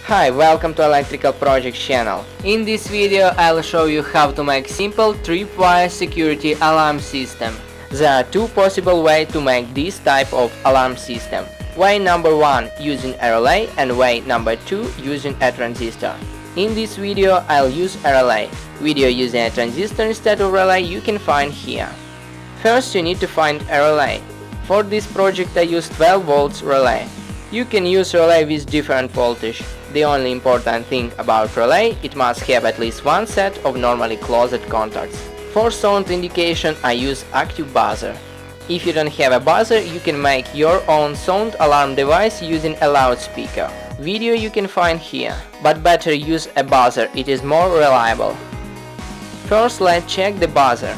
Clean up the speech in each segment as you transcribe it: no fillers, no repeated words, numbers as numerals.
Hi, welcome to Electrical Project channel. In this video I'll show you how to make simple tripwire security alarm system. There are two possible ways to make this type of alarm system. Way number 1 using a relay and way number 2 using a transistor. In this video I'll use a relay. Video using a transistor instead of relay you can find here. First you need to find a relay. For this project I use 12 volts relay. You can use relay with different voltage. The only important thing about relay, it must have at least one set of normally closed contacts. For sound indication I use active buzzer. If you don't have a buzzer, you can make your own sound alarm device using a loudspeaker. Video you can find here. But better use a buzzer, it is more reliable. First let's check the buzzer.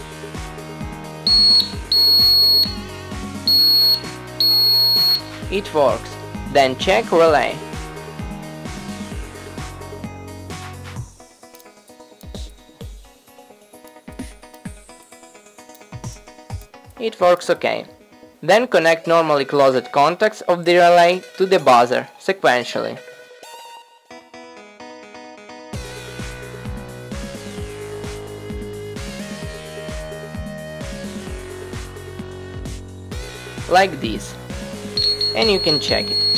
It works. Then check relay. It works okay. Then connect normally closed contacts of the relay to the buzzer, sequentially. Like this. And you can check it.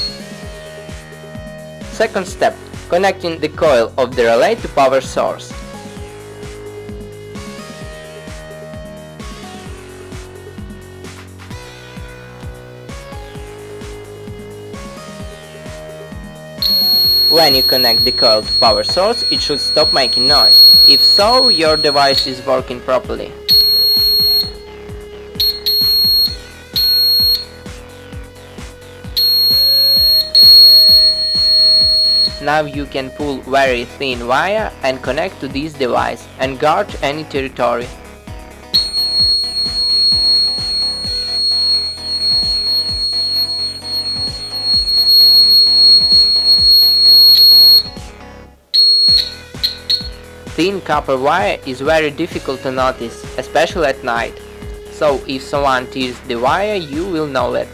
Second step, connecting the coil of the relay to power source. When you connect the coil to power source, it should stop making noise. If so, your device is working properly. Now you can pull very thin wire and connect to this device and guard any territory. Thin copper wire is very difficult to notice, especially at night. So if someone tears the wire, you will know it.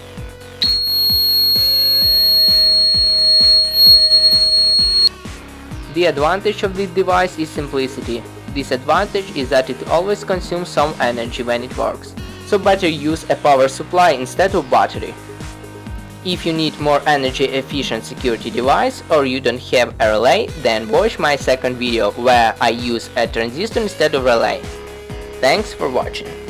The advantage of this device is simplicity. Disadvantage is that it always consumes some energy when it works, so better use a power supply instead of battery. If you need more energy efficient security device or you don't have a relay, then watch my second video where I use a transistor instead of relay. Thanks for watching.